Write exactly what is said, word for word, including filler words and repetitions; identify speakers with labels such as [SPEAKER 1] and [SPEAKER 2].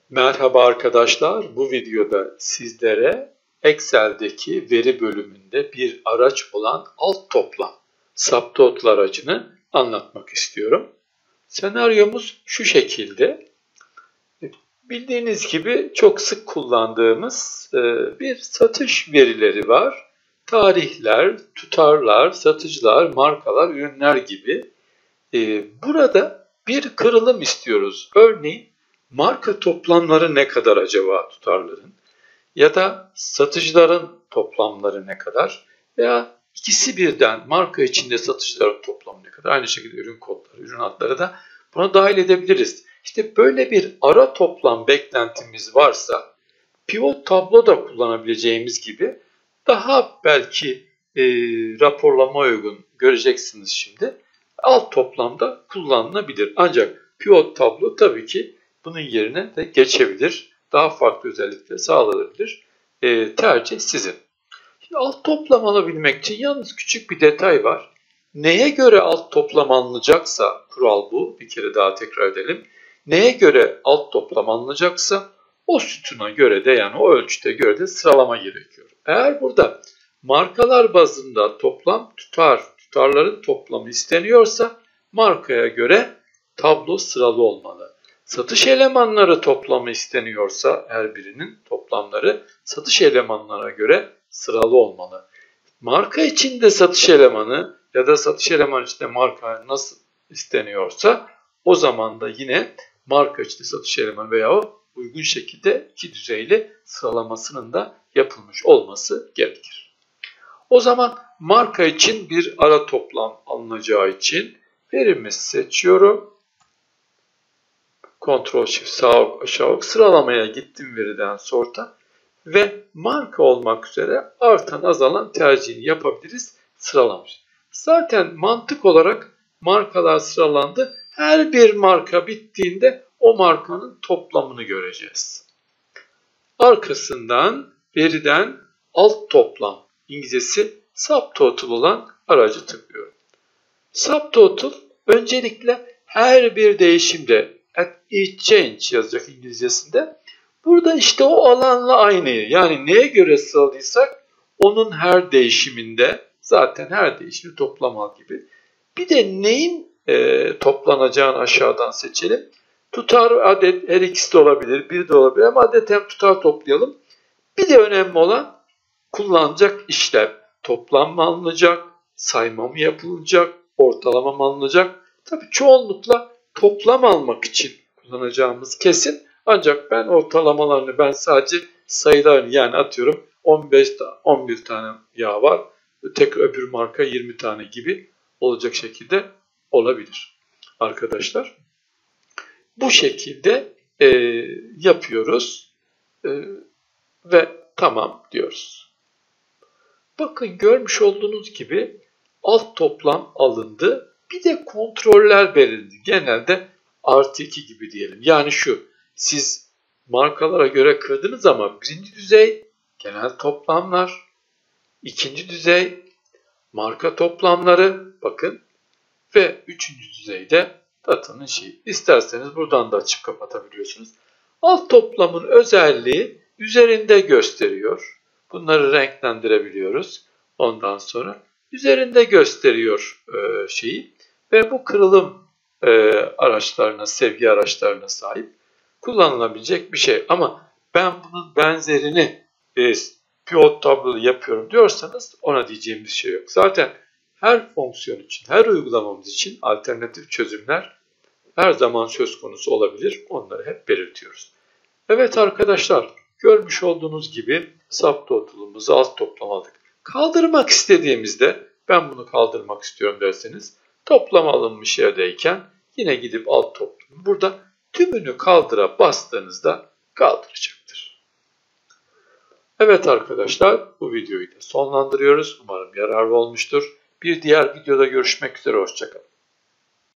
[SPEAKER 1] Merhaba arkadaşlar, bu videoda sizlere Excel'deki veri bölümünde bir araç olan alt toplam subtotal aracını anlatmak istiyorum. Senaryomuz şu şekilde. Bildiğiniz gibi çok sık kullandığımız bir satış verileri var. Tarihler, tutarlar, satıcılar, markalar, ürünler gibi. Burada bir kırılım istiyoruz. Örneğin marka toplamları ne kadar acaba tutarların? Ya da satıcıların toplamları ne kadar? Veya ikisi birden marka içinde satıcıların toplamı ne kadar? Aynı şekilde ürün kodları, ürün adları da buna dahil edebiliriz. İşte böyle bir ara toplam beklentimiz varsa pivot tablo da kullanabileceğimiz gibi daha belki e, raporlama uygun göreceksiniz şimdi. Alt toplamda kullanılabilir. Ancak pivot tablo tabii ki bunun yerine de geçebilir. Daha farklı özellikler sağlanabilir. E, tercih sizin. Şimdi alt toplam alabilmek için yalnız küçük bir detay var. Neye göre alt toplam alınacaksa, kural bu, bir kere daha tekrar edelim. Neye göre alt toplam alınacaksa o sütuna göre de, yani o ölçüte göre de sıralama gerekiyor. Eğer burada markalar bazında toplam tutar, tutarların toplamı isteniyorsa markaya göre tablo sıralı olmalı. Satış elemanları toplamı isteniyorsa her birinin toplamları satış elemanlarına göre sıralı olmalı. Marka içinde satış elemanı ya da satış elemanı içinde marka nasıl isteniyorsa o zaman da yine marka içinde satış elemanı veya uygun şekilde iki düzeyli sıralamasının da yapılmış olması gerekir. O zaman marka için bir ara toplam alınacağı için verimi seçiyorum. Ctrl Shift sağ ok aşağı ok sıralamaya gittim veriden sonra ve marka olmak üzere artan azalan tercihini yapabiliriz sıralamış. Zaten mantık olarak markalar sıralandı. Her bir marka bittiğinde o markanın toplamını göreceğiz. Arkasından veriden alt toplam, İngilizcesi subtotal olan aracı tıklıyorum. Subtotal öncelikle her bir değişimde at each change yazacak İngilizcesinde. Burada işte o alanla aynı. Yani neye göre sıraladıysak onun her değişiminde zaten her değişimi toplam al gibi. Bir de neyin e, toplanacağını aşağıdan seçelim. Tutar adet her ikisi de olabilir, bir de olabilir ama adet hem tutar toplayalım. Bir de önemli olan kullanacak işlem. Toplam mı alınacak, sayma mı yapılacak, ortalama mı alınacak? Tabii çoğunlukla toplam almak için kullanacağımız kesin. Ancak ben ortalamalarını, ben sadece sayılarını, yani atıyorum on beş on bir tane yağ var. Tek öbür marka yirmi tane gibi olacak şekilde olabilir. Arkadaşlar bu şekilde e, yapıyoruz e, ve tamam diyoruz. Bakın görmüş olduğunuz gibi alt toplam alındı. Bir de kontroller verildi. Genelde artı iki gibi diyelim. Yani şu, siz markalara göre kırdınız ama birinci düzey genel toplamlar, ikinci düzey marka toplamları bakın ve üçüncü düzeyde datanın şeyi. İsterseniz buradan da açıp kapatabiliyorsunuz. Alt toplamın özelliği üzerinde gösteriyor. Bunları renklendirebiliyoruz. Ondan sonra üzerinde gösteriyor e, şeyi ve bu kırılım e, araçlarına, sevgi araçlarına sahip kullanılabilecek bir şey. Ama ben bunun benzerini e, pivot tablo yapıyorum diyorsanız ona diyeceğimiz şey yok. Zaten her fonksiyon için, her uygulamamız için alternatif çözümler her zaman söz konusu olabilir. Onları hep belirtiyoruz. Evet arkadaşlar, görmüş olduğunuz gibi subtotal'ımızı alt toplamadık. Kaldırmak istediğimizde, ben bunu kaldırmak istiyorum derseniz, toplam alınmış yerdeyken yine gidip alt toplamı burada tümünü kaldıra bastığınızda kaldıracaktır. Evet arkadaşlar, bu videoyu da sonlandırıyoruz. Umarım yararlı olmuştur. Bir diğer videoda görüşmek üzere, hoşça kalın.